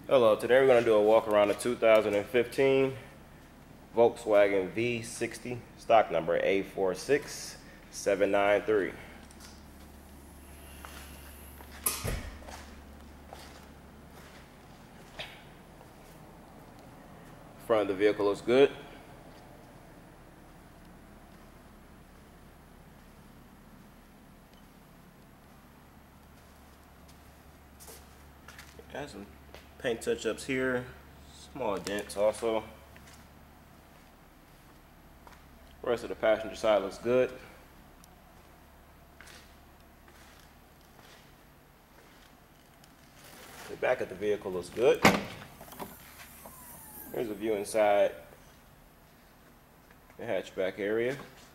Hello, today we're going to do a walk around the 2015 Volkswagen V60, stock number A46793. Front of the vehicle looks good. It has some paint touch-ups here, small dents also. The rest of the passenger side looks good. The back of the vehicle looks good. Here's a view inside the hatchback area.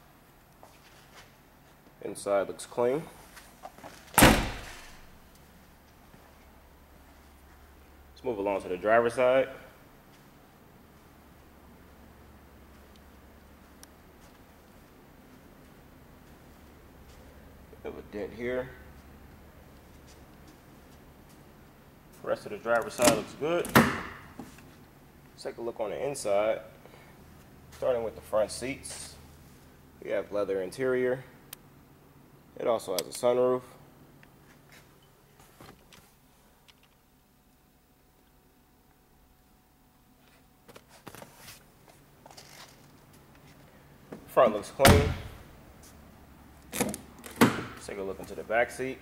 Inside looks clean. Let's move along to the driver's side. We have a dent here. The rest of the driver's side looks good. Let's take a look on the inside. Starting with the front seats, we have leather interior. It also has a sunroof. Front looks clean. Let's take a look into the back seat.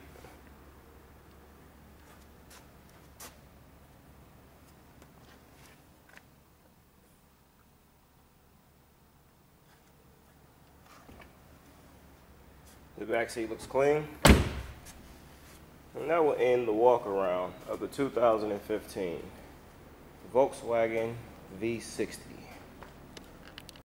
The back seat looks clean. And that will end the walk around of the 2015 Volkswagen V60.